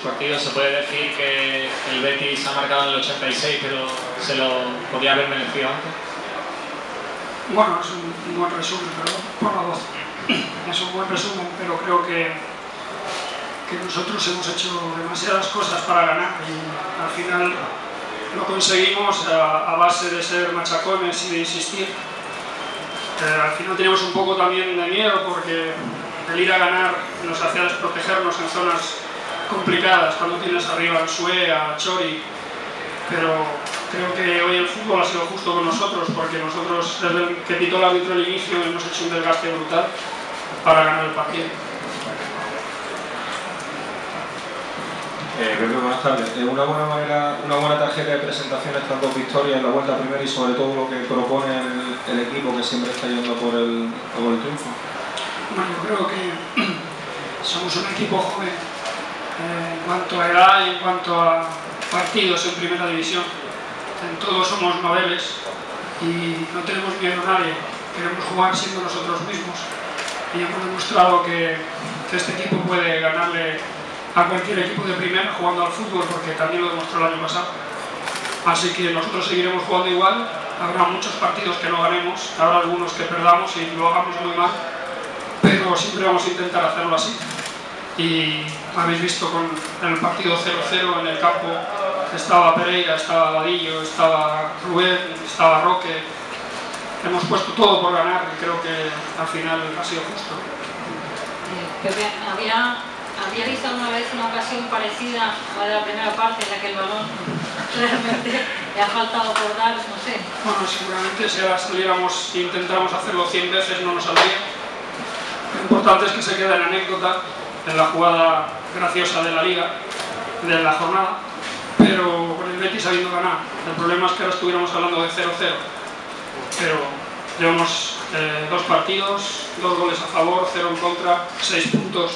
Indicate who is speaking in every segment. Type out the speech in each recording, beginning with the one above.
Speaker 1: partidos. Se puede decir que el Betis ha marcado en el 86, pero se lo podía haber merecido antes.
Speaker 2: Bueno, es un buen resumen, perdón por la voz. Es un buen resumen, pero creo que nosotros hemos hecho demasiadas cosas para ganar y al final lo conseguimos a base de ser machacones y de insistir. Al final teníamos un poco también de miedo porque el ir a ganar nos hacía desprotegernos en zonas complicadas, cuando tienes arriba a Sue, a Chori, pero creo que hoy el fútbol ha sido justo con nosotros porque nosotros desde el que pitó el árbitro al inicio hemos hecho un desgaste brutal para ganar el partido.
Speaker 3: Buenas tardes. Una buena tarjeta de presentación estas dos victorias en la vuelta primera y sobre todo lo que propone el equipo que siempre está yendo por el triunfo.
Speaker 2: Bueno, yo creo que somos un equipo joven en cuanto a edad y en cuanto a partidos en primera división. En todos somos noveles y no tenemos miedo a nadie. Queremos jugar siendo nosotros mismos y hemos demostrado que este equipo puede ganarle a cualquier equipo de primera jugando al fútbol, porque también lo demostró el año pasado. Así que nosotros seguiremos jugando igual. Habrá muchos partidos que no ganemos, habrá algunos que perdamos y lo hagamos muy mal, pero siempre vamos a intentar hacerlo así. Y habéis visto con el partido 0-0 en el campo estaba Pereira, estaba Vadillo, estaba Rubén, estaba Roque. Hemos puesto todo por ganar y creo que al final ha sido justo.
Speaker 4: Pepe, ¿había visto alguna vez una ocasión parecida a la de la primera parte en la que el balón realmente le ha faltado por dar? No sé.
Speaker 2: Bueno, seguramente si ahora saliéramos e intentáramos hacerlo 100 veces no nos saldría. Lo importante es que se quede en anécdota, en la jugada graciosa de la liga, de la jornada, pero con el Betis habiendo ganado. El problema es que ahora estuviéramos hablando de 0-0, pero llevamos 2 partidos, 2 goles a favor, 0 en contra, 6 puntos.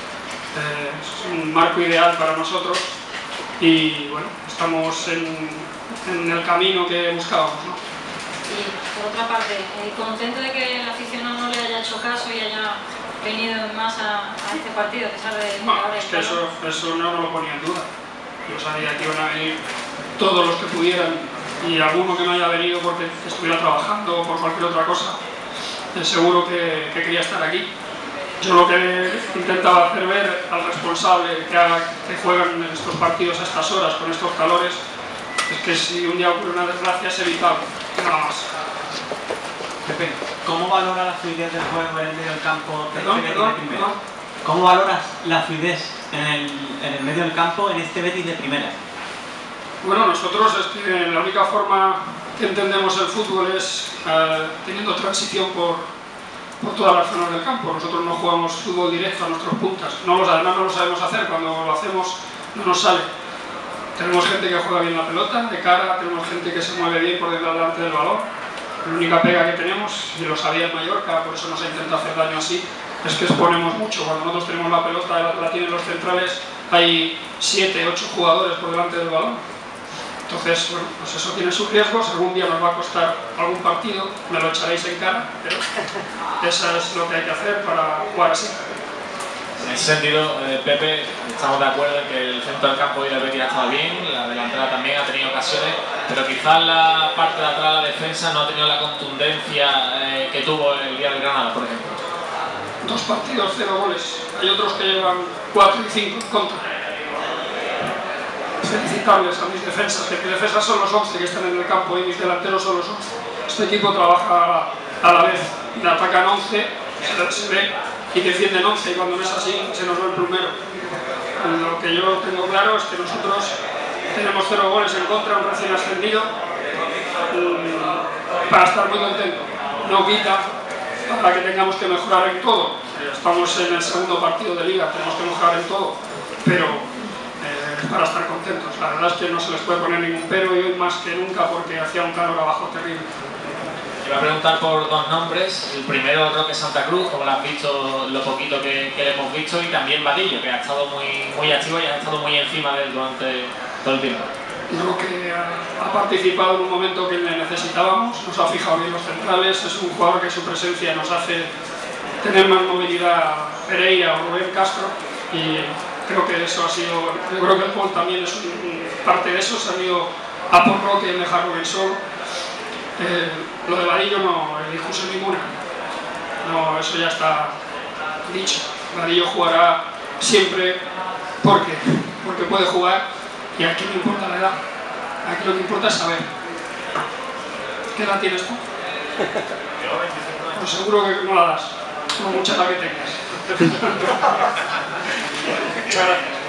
Speaker 2: Es un marco ideal para nosotros y bueno, estamos en el camino que buscábamos, ¿no?
Speaker 4: Y por otra parte, contento de que el aficionado no le haya hecho caso y haya venido más a este partido, a pesar de
Speaker 2: no, es que eso no lo ponía en duda. Yo sabía que iban a venir todos los que pudieran y alguno que no haya venido porque estuviera trabajando o por cualquier otra cosa, seguro que quería estar aquí. Yo lo que intentaba hacer ver al responsable que juegan en estos partidos a estas horas, con estos calores, es que si un día ocurre una desgracia es evitable, nada más.
Speaker 5: Pepe, ¿cómo valoras la fluidez del juego en el medio del campo de este Betis de primera?
Speaker 2: Perdón.
Speaker 5: ¿Cómo valoras la fluidez en el medio del campo en este Betis de primera?
Speaker 2: Bueno, nosotros es que la única forma que entendemos el fútbol es teniendo transición por todas las zonas del campo. Nosotros no jugamos fútbol directo a nuestros puntas. Además no lo sabemos hacer, cuando lo hacemos no nos sale. Tenemos gente que juega bien la pelota, de cara, tenemos gente que se mueve bien por delante del balón. La única pega que tenemos, y lo sabía el Mallorca, por eso nos ha intentado hacer daño así, es que exponemos mucho. Cuando nosotros tenemos la pelota, la tienen los centrales, hay 7, 8 jugadores por delante del balón. Entonces, bueno, pues eso tiene sus riesgos, algún día nos va a costar algún partido, me lo echaréis en cara, pero eso es lo que hay que hacer para jugar así.
Speaker 1: En ese sentido, Pepe, estamos de acuerdo en que el centro del campo hoy del Betis ha estado bien, la delantera también ha tenido ocasiones, pero quizás la parte de atrás, la defensa, no ha tenido la contundencia que tuvo el día del Granada, por ejemplo.
Speaker 2: 2 partidos, 0 goles, hay otros que llevan 4 y 5 en contra. Felicitables a mis defensas, que mis defensas son los 11 que están en el campo y mis delanteros son los 11. Este equipo trabaja a la vez, le atacan 11, se ve, y defienden 11, y cuando no es así se nos va el plumero. Lo que yo tengo claro es que nosotros tenemos 0 goles en contra, un recién ascendido, para estar muy contentos. No quita para que tengamos que mejorar en todo. Estamos en el segundo partido de liga, tenemos que mejorar en todo, pero para estar contentos. La verdad es que no se les puede poner ningún pero, y hoy más que nunca porque hacía un calor abajo terrible.
Speaker 1: Iba a preguntar por 2 nombres. El primero, Roque Santa Cruz, como lo has visto, lo poquito que le hemos visto, y también Vadillo, que ha estado muy activo y ha estado muy encima de él durante todo el tiempo.
Speaker 2: Roque ha participado en un momento que le necesitábamos, nos ha fijado bien los centrales, es un jugador que su presencia nos hace tener más movilidad Pereira o Rubén Castro, y creo que eso ha sido, yo creo que el Paul también es parte de eso, se han ido a por Roque en dejar Roque solo. Lo de Vadillo no hay discusión ninguna, no, eso ya está dicho. Vadillo jugará siempre porque puede jugar, y aquí no importa la edad, aquí lo que importa es saber. ¿Qué edad tienes tú? Pues seguro que no la das, como mucha la que tengas. Muchas gracias.